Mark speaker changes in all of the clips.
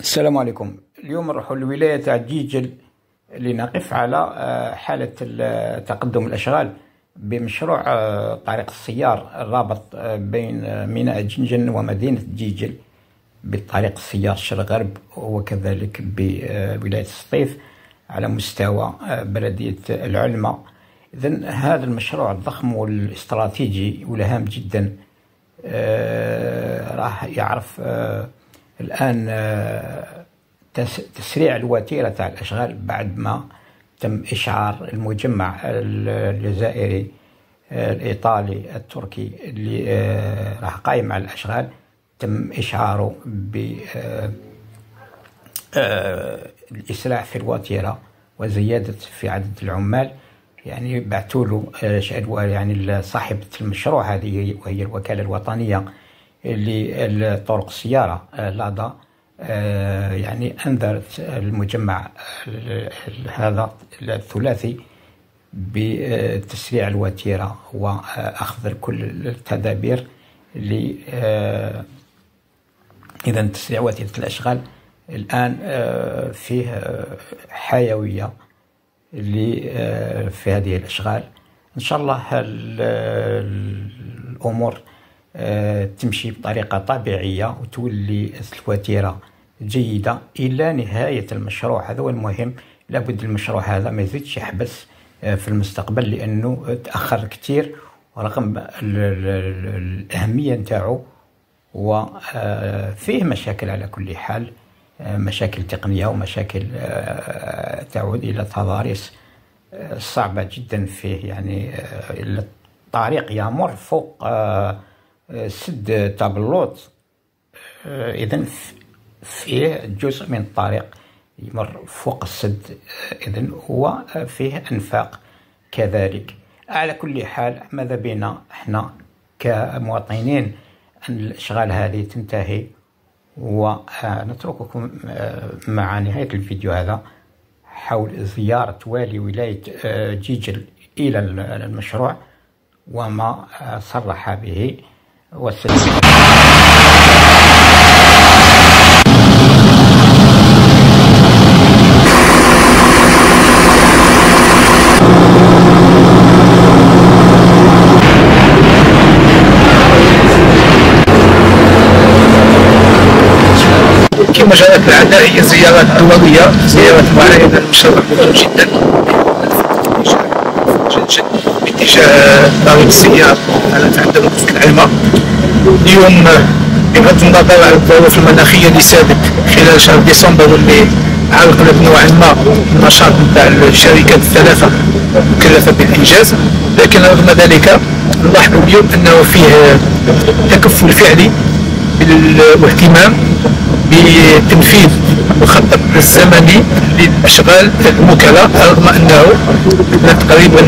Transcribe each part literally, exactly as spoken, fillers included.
Speaker 1: السلام عليكم. اليوم نروحوا للولاية تاع جيجل لنقف على حالة تقدم الأشغال بمشروع طريق السيار الرابط بين ميناء جنجن ومدينة جيجل بالطريق السيار الشرق غرب، وكذلك بولاية السطيف على مستوى بلدية العلمة. إذن هذا المشروع الضخم والاستراتيجي والهام جدا راح يعرف الآن تسريع الوتيرة تاع الأشغال بعد ما تم إشعار المجمع الجزائري الإيطالي التركي اللي راح قايم على الأشغال. تم إشعاره بالإسراع في الوتيرة وزيادة في عدد العمال. يعني بعثوا له يعني صاحبة المشروع هذه وهي الوكالة الوطنية للطرق السيارة لادا، يعني أنذرت المجمع هذا الثلاثي بتسريع الوتيرة وأخذ كل التدابير ل إذا تسريع وتيرة الأشغال. الآن فيه حيوية في هذه الأشغال. إن شاء الله الأمور تمشي بطريقة طبيعية وتولي الوتيرة جيدة إلى نهاية المشروع. هذا هو المهم. لابد المشروع هذا ما يزيدش يحبس في المستقبل لأنه تأخر كتير ورغم الأهمية نتاعو وفيه مشاكل على كل حال، مشاكل تقنية ومشاكل تعود إلى تضاريس صعبة جدا فيه. يعني الطريق يمر فوق سد تابلوت، إذن فيه جزء من الطريق يمر فوق السد، إذن هو فيه أنفاق كذلك. على كل حال ماذا بينا احنا كمواطنين أن الأشغال هذه تنتهي، ونترككم مع نهاية الفيديو هذا حول زيارة والي ولاية جيجل إلى المشروع وما صرح به. والسلام عليكم.
Speaker 2: كما جرت العادة هي زيارات دولية، زيارات معينة المشروع مهم جدا باتجاه طريق السيار على عندنا في العلمة. اليوم بغض النظر عن الظروف المناخية اللي سادت خلال شهر ديسمبر واللي عرقلت نوعا ما النشاط نتاع الشركات الثلاثة المكلفة بالإنجاز، لكن رغم ذلك نلاحظ اليوم أنه فيه تكفل فعلي واهتمام بتنفيذ المخطط الزمني للأشغال الموكلة، رغم أنه تقريبا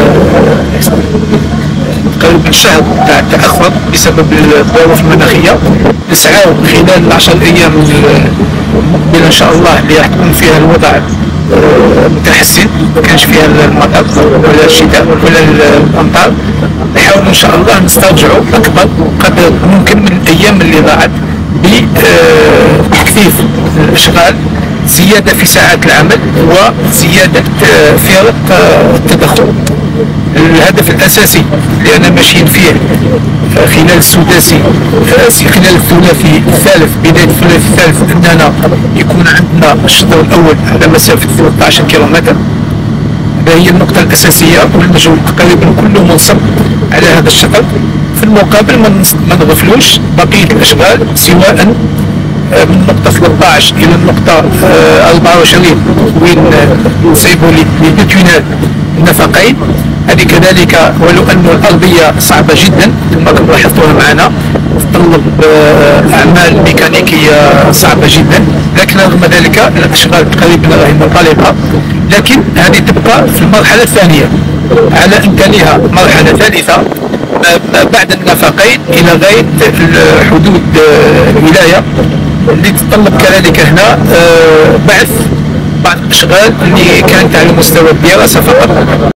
Speaker 2: تقريبا شهر تاع التأخر بسبب الظروف المناخية. نسعى خلال العشر أيام المقبلة إن شاء الله اللي راح تكون فيها الوضع متحسن، ما كانش فيها المطر ولا الشتاء ولا الأمطار، نحاول إن شاء الله نسترجعوا أكبر قدر ممكن من الأيام اللي ضاعت بتكثيف الاشغال، زياده في ساعات العمل وزياده في التدخل. الهدف الاساسي اللي انا ماشيين فيه خلال السداسي خلال الثلاثي الثالث بدايه الثلاثي الثالث اننا يكون عندنا الشوط الاول على مسافه ثلاثة عشر كيلومتر. هذه هي النقطه الاساسيه والمجهود تقريبا كله منصب على هذا الشطر. في المقابل ما نغفلوش بقيه الاشغال سواء من النقطة ثلاثة عشر إلى النقطة أربعة وعشرين وين نصيبوا لدوتينات النفقين. هذه كذلك ولو أن الأرضية صعبة جدا كما راكم لاحظتوها معنا، تتطلب أعمال ميكانيكية صعبة جدا، لكن رغم ذلك الأشغال تقريبا راهي منطلقة. لكن هذه تبقى في المرحلة الثانية على أن تليها مرحلة ثالثة ما بعد النفقين إلى غاية حدود الولاية اللي تتطلب كذلك هنا بعث بعض الأشغال اللي كانت على مستوى الدراسة فقط.